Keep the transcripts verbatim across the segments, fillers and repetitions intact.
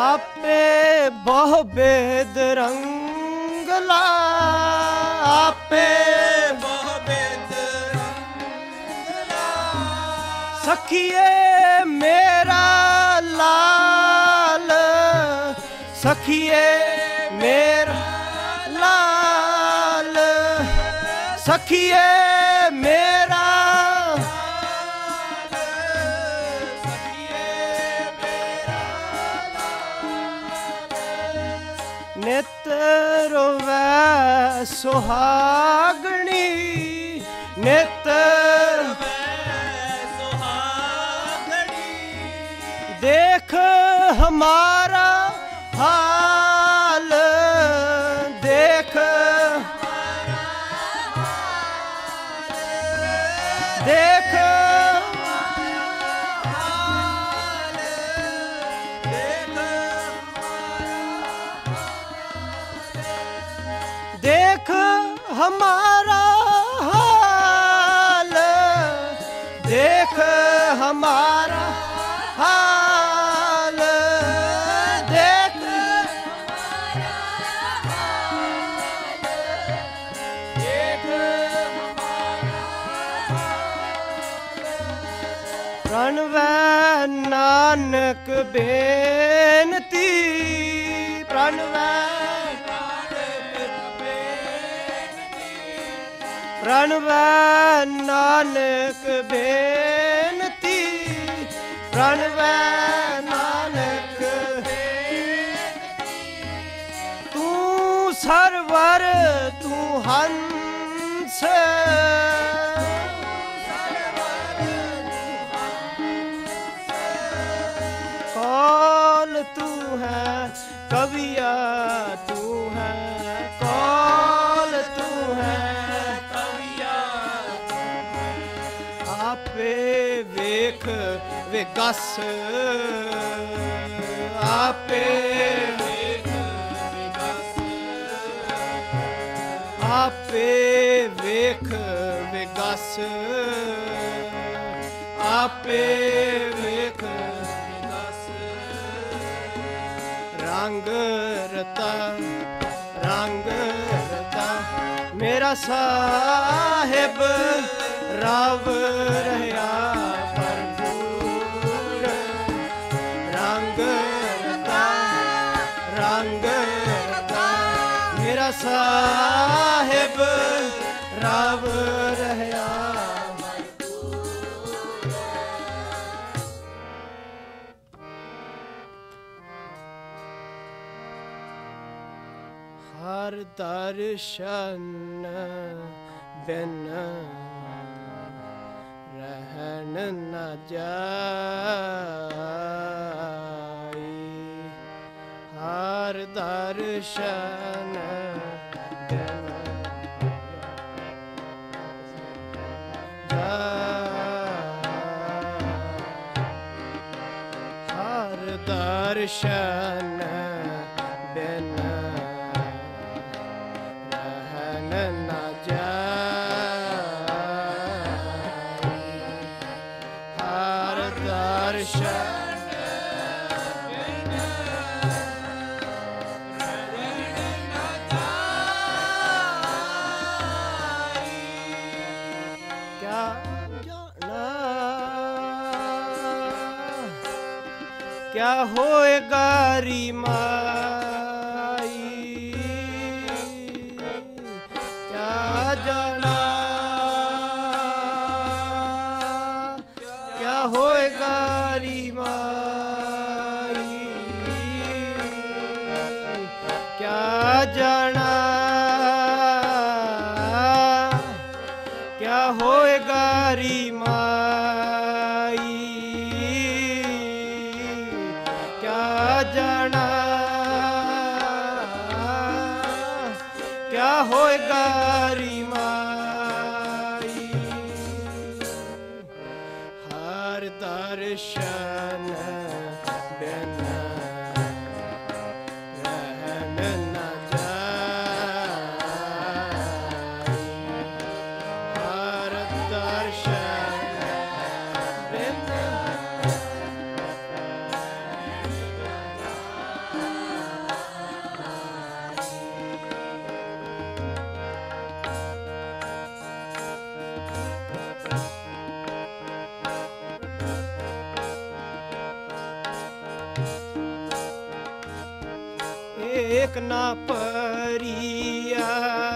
आपे बहु बेद रंगला, आपे बहु बेद रंगला, सखिए मेरा लाल, सखिए मेरा लाल, सखिए मेरा नित रोवै सुहागणी, नित सुहागणी, देख हमारा हाल, देख देख देख हमारा हाल, देख हमारा हाल, देख देख प्रणवै नानक बेनती, प्रणवै प्रणवै नानक बेनती, प्रणवै नानक तू सरवर तू हंस, कौल तू है कविया तू है, कौल तू है आपे वेख विगस, आपे वेख विगस, आपे वेख विगस, आपे वेख विगस, रंग रता रंग रता मेरा साहिब राव रहा भरपूर, रंग रता रंग रता मेरा साहिब राव रहा भरपूर। हर दर्शन बिन रहन न जाई, हर दर्शन बिन जाई, हर दर्शन बिन रहन न क्या होएगा री माई, क्या जाना क्या होएगा री माई, क्या जाना क्या होएगा री माई, जाना क्या होएगा री माई, हर दर्शन बिन रहन न जाई, हर दर्शन बिन एक ना परिया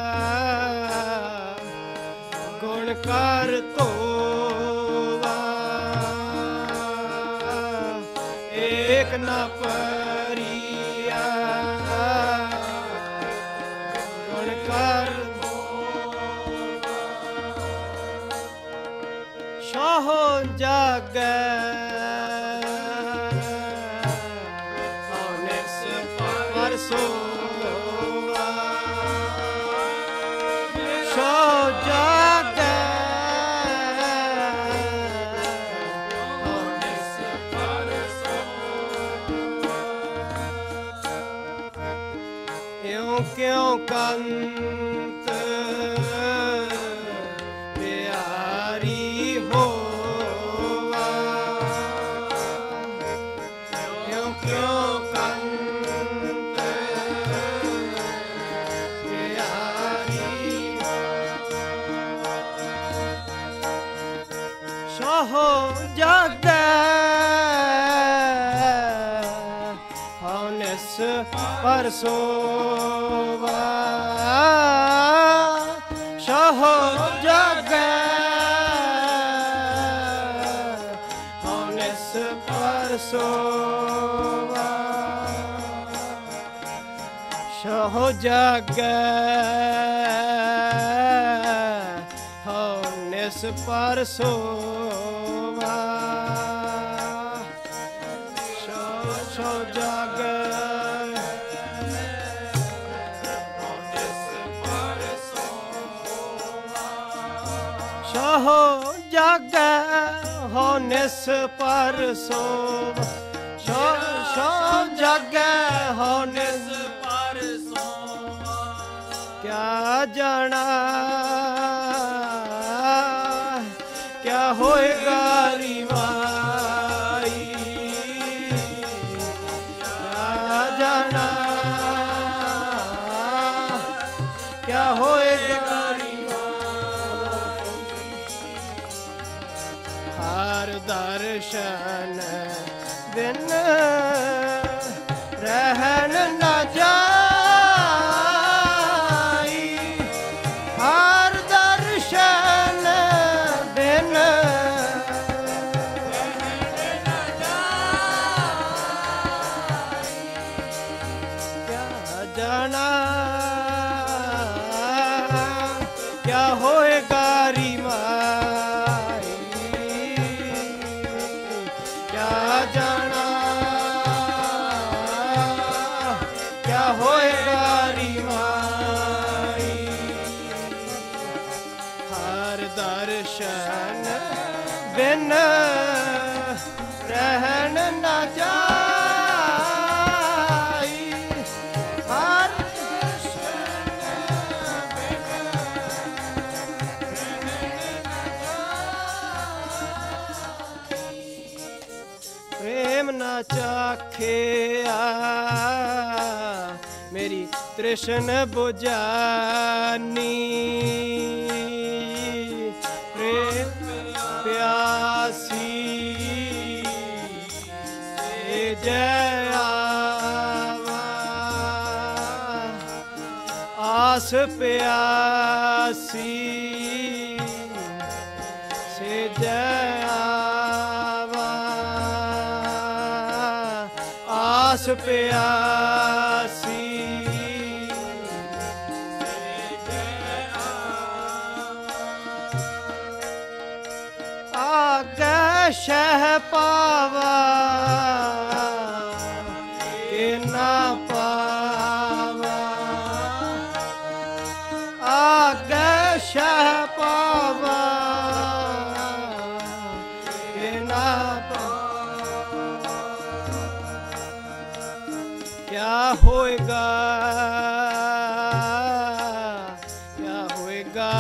गुण कर तोवा एक ना परिया गुण कर शाहो जागे सोवा शो जागे यूं क्यों कंत प्यारी होवा यूं क्यों हो जागे हौनिस परसोवा शहो जागे हौनिस परसोवा शहो जागे हौनिस परसोवा शो जागे शहो जागे हौनिस परसोवा शो शो जागे हौनिस परसोवा क्या जाना क्या होएगा रिवाई क्या जाना क्या होएगा रिवाई हर दर्शन बिन रहन न जाई हर दर्शन बिन क्या जाना क्या होएगा रिमाई क्या जाना क्या होएगा रिमाई हर दर्शन बिन रहन न जाई हर दर्शन बिन प्रेम न चाखिया मेरी तृष्ण बुझानी प्रेम प्यासी से जयावा आस प्यासी से जयावा आस प्यासी आगे शह पावा के ना पावा आगे शह पावा के ना पावा क्या होएगा क्या होएगा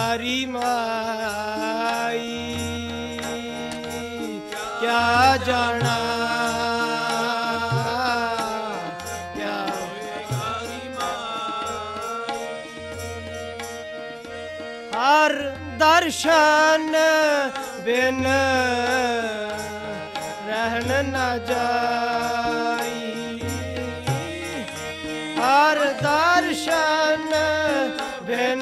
रिमाई क्या जाना क्या होएगा रिमाई हर दर्शन बिन रहन न जाई हर दर्शन बिन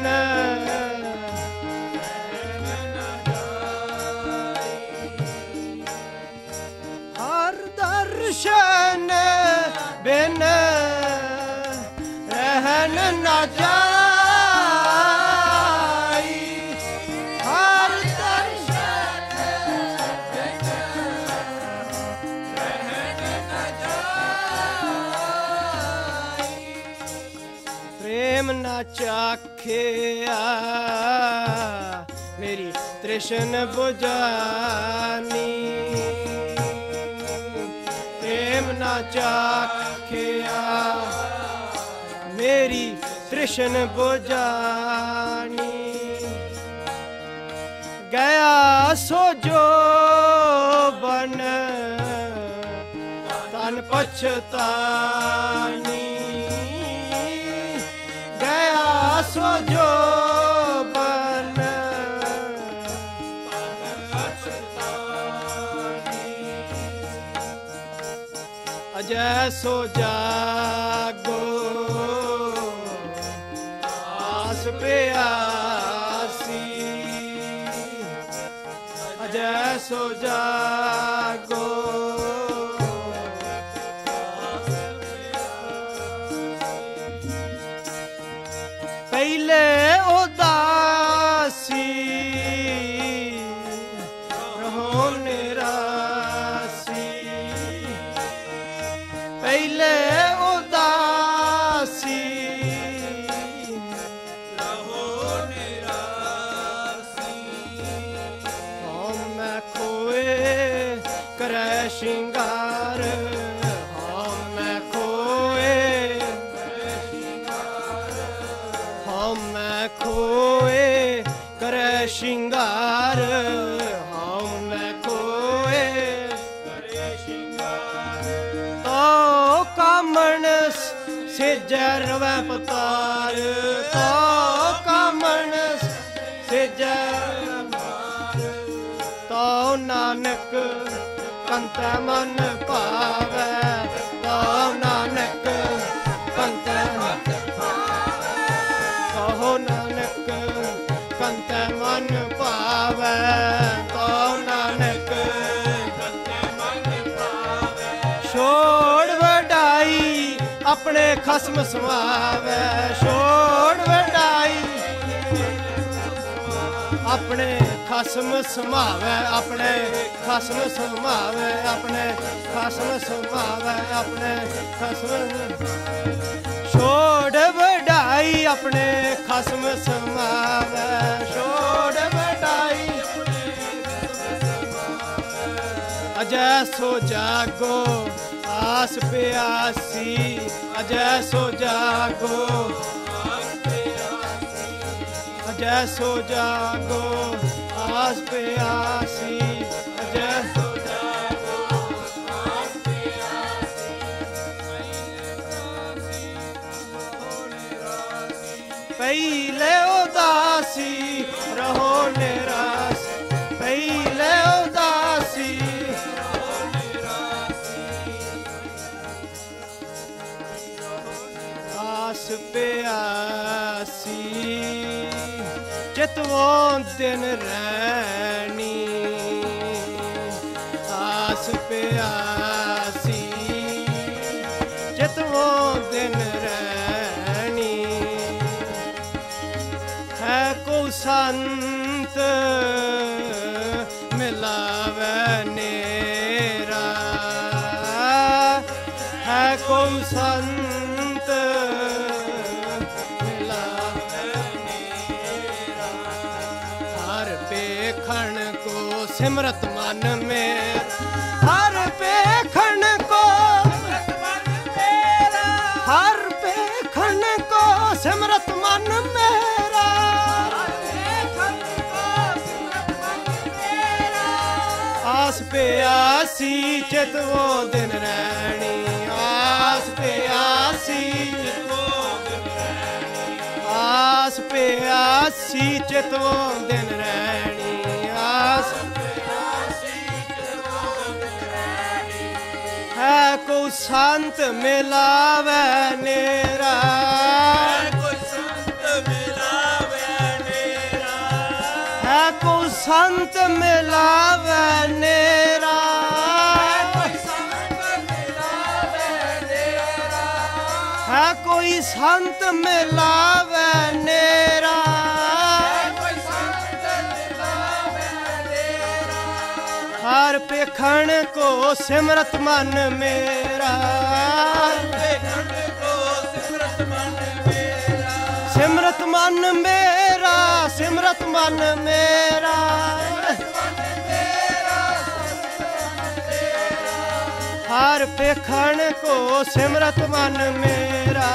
हर दर्शन बिन रहन न जाई हर दर्शन बिन रहन न जाई प्रेम न चाखिया मेरी तृष्ण बुझानी प्रेम न चाखिया मेरी तृष्ण बुझानी गया सो जो बन तन पछतानी गया सो जो बन अजय सो जागो आस प्यासी अजय सो जागो पहले उदासी रहो निरासी पहले उदासी रहो निरासी हम मैं खोए करे श्रृंगार हम मैं खोए हम मैं खोए करे श्रृंगार हम मैं खोए करे श्रृंगार तो कामण से जरवे पतार तो कामण से जर तो नानक कंत मन पावे तो नानक कंत मन कहो नानक कंत मन पावे तो नानक कंत मन पावे छोड़ वडाई अपने खसम समावे छोड़ वडाई अपने खसम समावे अपने खसम समावे अपने खसम समावे अपने खसम छोड़ वडाई अपने खसम समावे छोड़ वडाई अजय सो जागो आस प्यासी अजय सो जागो अजय सो जागो आस प्यासी अजय सो जागो आस प्यासी पहले उदासी रहो निराश पहले उदासी रहो निराश आस प्यासी चितवों दिन रहनी आस प्यासी चितवों दिन रहनी है को संत मिलावे नेरा है को संत सिमरत मन में हर पेखन को हर पेखन को सिमरत मन मेरा आस पे आसी चित वो दिन रहनी आस पे आसी आस पे आसी चित वो दिन रहनी आस है को संत मिलावे नेरा, कोई संत मिलावे नेरा, है को संत मिलावे नेरा, कोई संत मिलावे नेरा, है कोई संत मिलावे नेरा, कोई संत मिलावे नेरा, हर पेखण को सिमरत मन मेरा, पेखण को सिमरत मन मेरा, सिमरत मन मेरा, सिमरत मन मेरा, हर पेखण को सिमरत मन मेरा,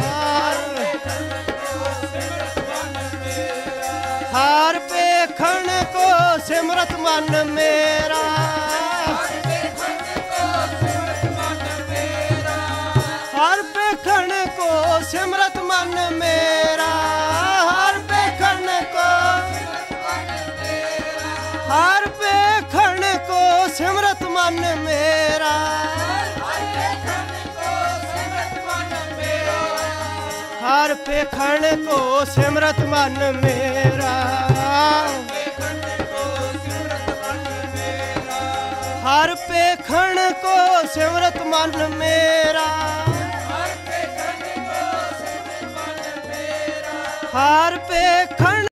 हर पेखण को सिमरत मन मेरा, हर पेखण को सिमरत मन मेरा, हर पेखण को, हर पेखण को सिमरत मन मेरा, हर पेखण को सिमरत मन मेरा, हर पेखण को सिमरत मन मेरा, हर पेखण